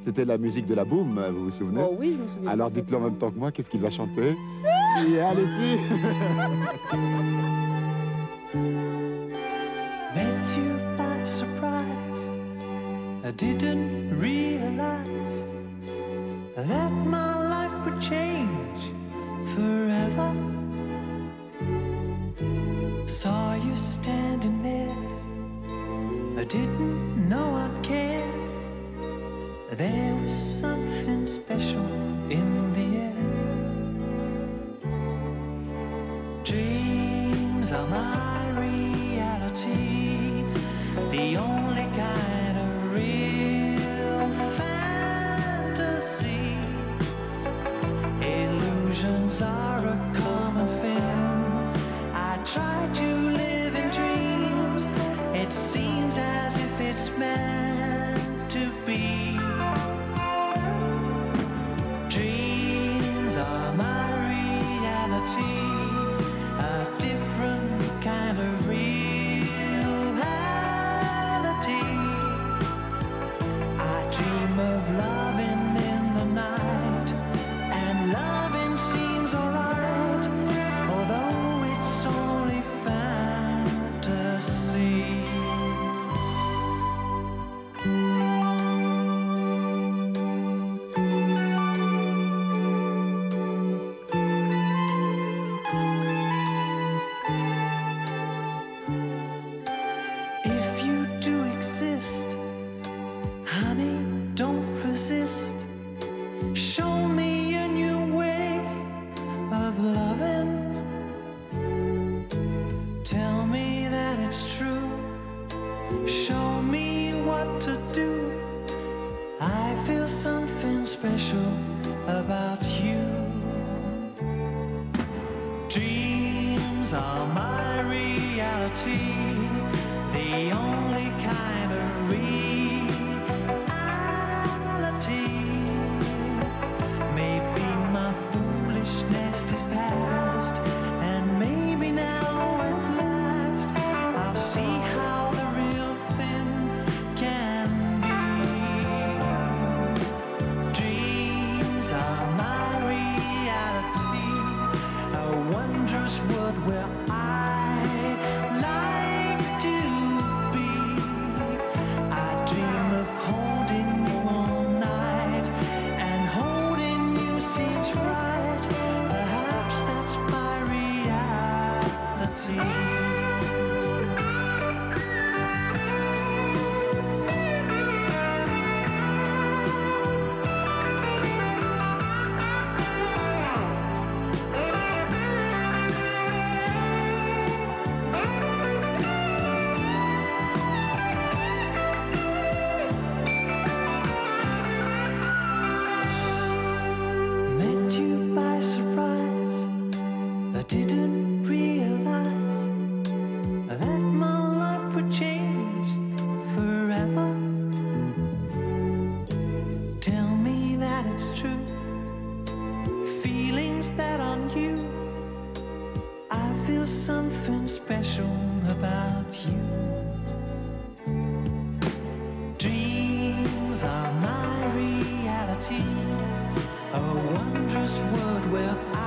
C'était la musique de la Boum, vous vous souvenez? Oh oui, je me souviens. Alors dites-le en même temps que moi, qu'est-ce qu'il va chanter? Et allez-y. Met you by surprise. I didn't realize that my life would change forever. Saw you standing there. I didn't know I'd care. There was something special in the air. Dreams are my reality, the only kind of real fantasy. Illusions are a common thing. I try to live in dreams. It seems as if it's meant to be. Dreams are my reality, a different kind of reality. I dream of loving in the night, and loving seems alright, although it's only fantasy. If you do exist, honey, don't resist. Show me a new way of loving. Tell me that it's true. Show me what to do. I feel something special about you. Dreams are my reality, the only kind of reality. Maybe my foolishness is past, and maybe now at last I'll see how the real thing can be. Dreams are my reality, a wondrous world where I like to be. I dream of holding you all night, and holding you seems right. Perhaps that's my reality. Met you by surprise. I didn't realize that my life would change forever. Tell me that it's true. Feelings that aren't you. I feel something special about you. Dreams are my reality, a wondrous world where